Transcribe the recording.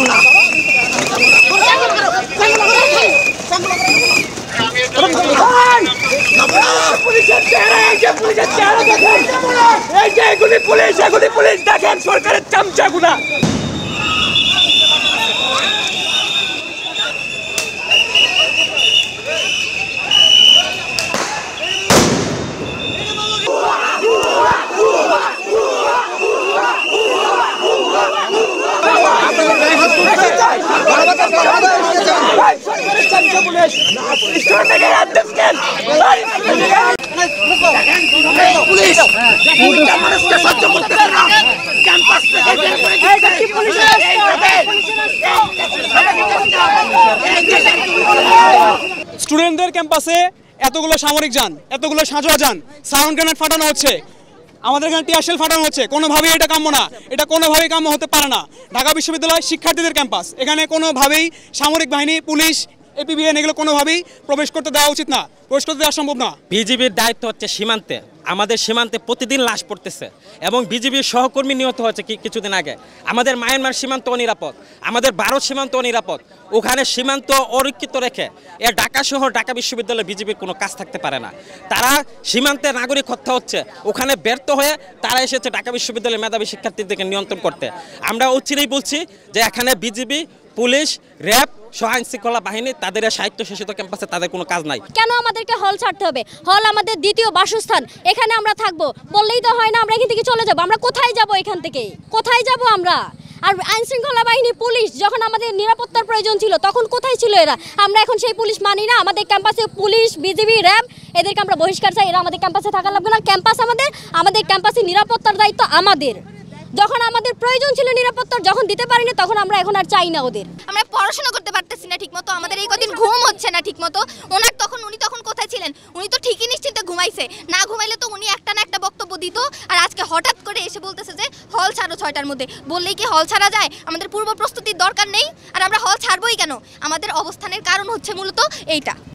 Police দেখেন সরকারের চামচাগুলা। স্টুডেন্টদের ক্যাম্পাসে এতগুলো সামরিক যান, এতগুলো সাঁজোয়া যান, সাউন্ড গ্রেনেড ফাটানো হচ্ছে, আমাদের এখানে টিয়ার শেল ফাটানো হচ্ছে। কোনোভাবেই এটা কাম্য না, এটা কোনোভাবেই কাম্য হতে পারে না। ঢাকা বিশ্ববিদ্যালয় শিক্ষার্থীদের ক্যাম্পাস, এখানে কোনোভাবেই সামরিক বাহিনী, পুলিশ, এপিবিএন এগুলো কোনোভাবেই প্রবেশ করতে দেওয়া উচিত না, প্রবেশ করতে দেওয়া সম্ভব না। বিজিবির দায়িত্ব হচ্ছে সীমান্তে, আমাদের সীমান্তে প্রতিদিন লাশ পড়তেছে এবং বিজিবির সহকর্মী নিহত হয়েছে কিছুদিন আগে। আমাদের মায়ানমার সীমান্ত অনিরাপদ, আমাদের ভারত সীমান্ত অনিরাপদ। ওখানে সীমান্ত অরক্ষিত রেখে ঢাকা শহর, ঢাকা বিশ্ববিদ্যালয়ে বিজিবির কোনো কাজ থাকতে পারে না। তারা সীমান্তে নাগরিক হত্যা হচ্ছে, ওখানে ব্যর্থ হয়ে তারা এসেছে ঢাকা বিশ্ববিদ্যালয়ের মেধাবী শিক্ষার্থীদেরকে নিয়ন্ত্রণ করতে। আমরা অচিরেই বলছি যে এখানে বিজিবি, পুলিশ, র্যাব, আইন শৃঙ্খলা বাহিনী তাদের স্বায়ত্তশাসিত ক্যাম্পাসে তাদের কোনো কাজ নাই। কেন আমাদেরকে হল ছাড়তে হবে? হল আমাদের দ্বিতীয় বাসস্থান, এখানে আমরা থাকবো। বললেই তো হয় না আমরা এখান থেকে চলে যাব। আমরা কোথায় যাব? এখান থেকে কোথায় যাব আমরা? আর আইন শৃঙ্খলা বাহিনী, পুলিশ যখন আমাদের নিরাপত্তার প্রয়োজন ছিল তখন কোথায় ছিল এরা? আমরা এখন সেই পুলিশ মানি না। আমাদের ক্যাম্পাসে পুলিশ, বিজিবি, র্যাব এদেরকে আমরা বহিষ্কার চাই। এরা আমাদের ক্যাম্পাসে থাকা লাগবে না। ক্যাম্পাস আমাদের ক্যাম্পাসে নিরাপত্তার দায়িত্ব আমাদের। যখন আমাদের প্রয়োজন ছিল নিরাপত্তার, যখন দিতে পারিনি তখন আমরা এখন আর চাই না ওদের। আমরা পড়াশোনা করতে পারতেছি না ঠিকমতো, আমাদের এই কদিন ঘুম হচ্ছে না ঠিকমতো। উনি তখন কোথায় ছিলেন? উনি তো ঠিকই নিশ্চিন্তে ঘুমাইছে, না ঘুমাইলে তো উনি একটা না একটা বক্তব্য দিত। আর আজকে হঠাৎ করে এসে বলতেছে যে হল ছাড়ো 6টার মধ্যে। বললেই কি হল ছাড়া যায়? আমাদের পূর্ব প্রস্তুতির দরকার নেই? আর আমরা হল ছাড়বই কেন? আমাদের অবস্থানের কারণ হচ্ছে মূলত এইটা।